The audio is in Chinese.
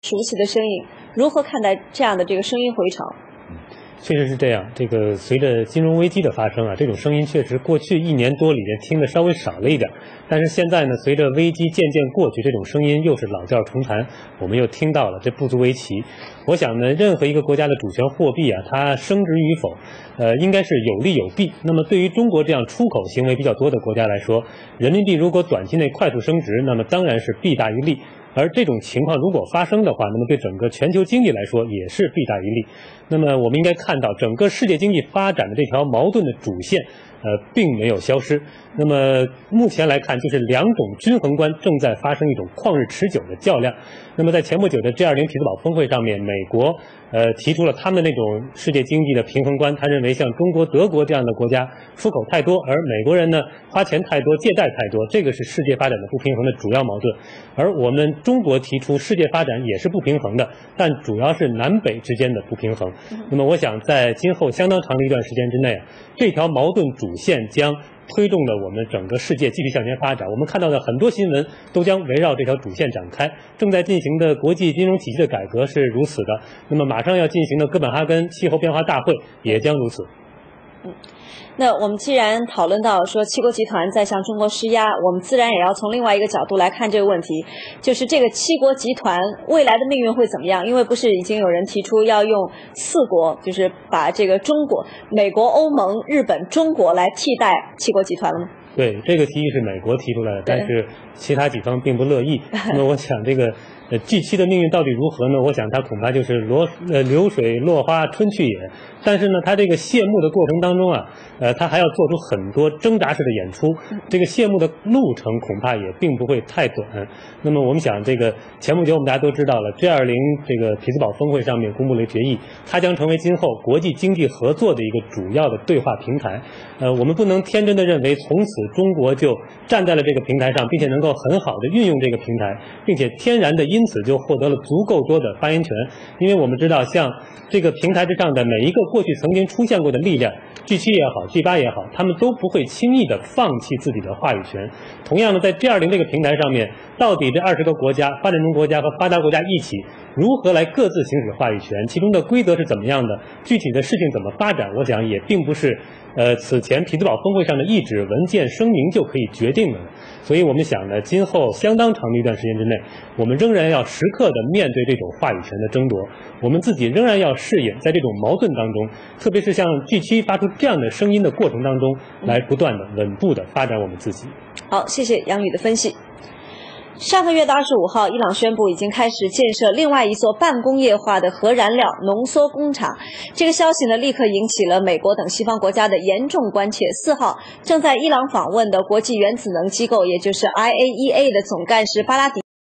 熟悉的声音，如何看待这样的这个声音回潮？ 确实是这样，这个随着金融危机的发生啊，这种声音确实过去1年多里面听的稍微少了一点，但是现在呢，随着危机渐渐过去，这种声音又是老调重弹，我们又听到了，这不足为奇。我想呢，任何一个国家的主权货币啊，它升值与否，应该是有利有弊。那么对于中国这样出口行为比较多的国家来说，人民币如果短期内快速升值，那么当然是弊大于利。而这种情况如果发生的话，那么对整个全球经济来说也是弊大于利。那么我们应该看到，整个世界经济发展的这条矛盾的主线，并没有消失。那么目前来看，就是两种均衡观正在发生一种旷日持久的较量。那么在前不久的 G20 匹兹堡峰会上面，美国提出了他们那种世界经济的平衡观，他认为像中国、德国这样的国家出口太多，而美国人呢花钱太多、借贷太多，这个是世界发展的不平衡的主要矛盾。而我们中国提出世界发展也是不平衡的，但主要是南北之间的不平衡。那么我想在今后相当长的一段时间之内，这条矛盾主线将推动了我们整个世界继续向前发展。我们看到的很多新闻都将围绕这条主线展开。正在进行的国际金融体系的改革是如此的，那么马上要进行的哥本哈根气候变化大会也将如此。 那我们既然讨论到说七国集团在向中国施压，我们自然也要从另外一个角度来看这个问题，就是这个七国集团未来的命运会怎么样？因为不是已经有人提出要用4国，就是把这个中国、美国、欧盟、日本、中国来替代七国集团了吗？ 对，这个提议是美国提出来的，但是其他几方并不乐意。那么我想这个G7的命运到底如何呢？我想它恐怕就是流水落花春去也。但是呢，它这个谢幕的过程当中啊，它还要做出很多挣扎式的演出。这个谢幕的路程恐怕也并不会太短。那么我们想，这个前不久我们大家都知道了 G20 这个匹兹堡峰会上面公布了决议，它将成为今后国际经济合作的一个主要的对话平台。我们不能天真的认为从此中国就站在了这个平台上，并且能够很好的运用这个平台，并且天然的因此就获得了足够多的发言权。因为我们知道，像这个平台之上的每一个过去曾经出现过的力量， G7 也好 G8 也好，他们都不会轻易的放弃自己的话语权。同样的，在 G20 这个平台上面，到底这20个国家，发展中国家和发达国家一起如何来各自行使话语权，其中的规则是怎么样的，具体的事情怎么发展，我想也并不是此前匹兹堡峰会上的一纸文件声明就可以决定的。所以我们想呢，今后相当长的一段时间之内，我们仍然要时刻的面对这种话语权的争夺，我们自己仍然要适应在这种矛盾当中，特别是像 G7 发出这样的声音的过程当中，来不断的稳步的发展我们自己。 好，谢谢杨宇的分析。上个月的25号，伊朗宣布已经开始建设另外一座半工业化的核燃料浓缩工厂。这个消息呢，立刻引起了美国等西方国家的严重关切。4号，正在伊朗访问的国际原子能机构，也就是 IAEA 的总干事巴拉迪